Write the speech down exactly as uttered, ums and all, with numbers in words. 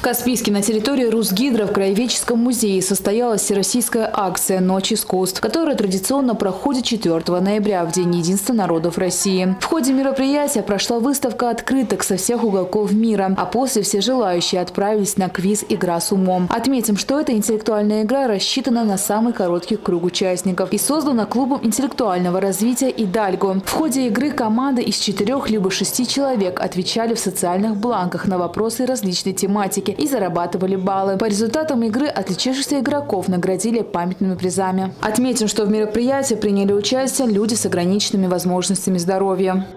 Каспийске на территории Русгидро в Краеведческом музее состоялась всероссийская акция «Ночь искусств», которая традиционно проходит четвёртого ноября, в День единства народов России. В ходе мероприятия прошла выставка открыток со всех уголков мира, а после все желающие отправились на квиз «Игра с умом». Отметим, что эта интеллектуальная игра рассчитана на самый короткий круг участников и создана клубом интеллектуального развития «Идальго». В ходе игры команды из четырех либо шести человек отвечали в социальных бланках на вопросы различной тематики и зарабатывали баллы. По результатам игры отличившихся игроков наградили памятными призами. Отметим, что в мероприятии приняли участие люди с ограниченными возможностями здоровья.